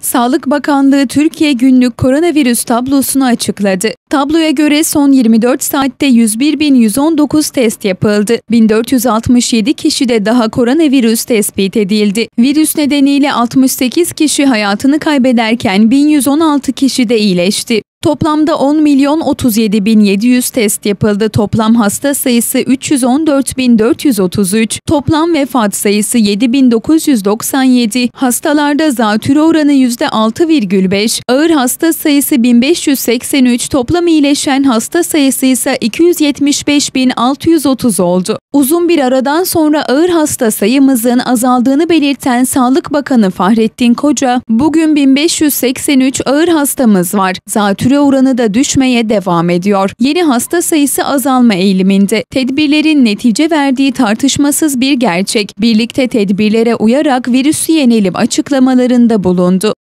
Sağlık Bakanlığı Türkiye günlük koronavirüs tablosunu açıkladı. Tabloya göre son 24 saatte 101.119 test yapıldı. 1467 kişide daha koronavirüs tespit edildi. Virüs nedeniyle 68 kişi hayatını kaybederken 1116 kişi de iyileşti. Toplamda 10.037.700 test yapıldı. Toplam hasta sayısı 314.433. Toplam vefat sayısı 7.997. Hastalarda zatürre oranı %6,5. Ağır hasta sayısı 1583. Toplam iyileşen hasta sayısı ise 275.630 oldu. Uzun bir aradan sonra ağır hasta sayımızın azaldığını belirten Sağlık Bakanı Fahrettin Koca, bugün 1583 ağır hastamız var. Zatürre oranı da düşmeye devam ediyor. Yeni hasta sayısı azalma eğiliminde. Tedbirlerin netice verdiği tartışmasız bir gerçek. Birlikte tedbirlere uyarak virüsü yenelim açıklamalarında bulundu.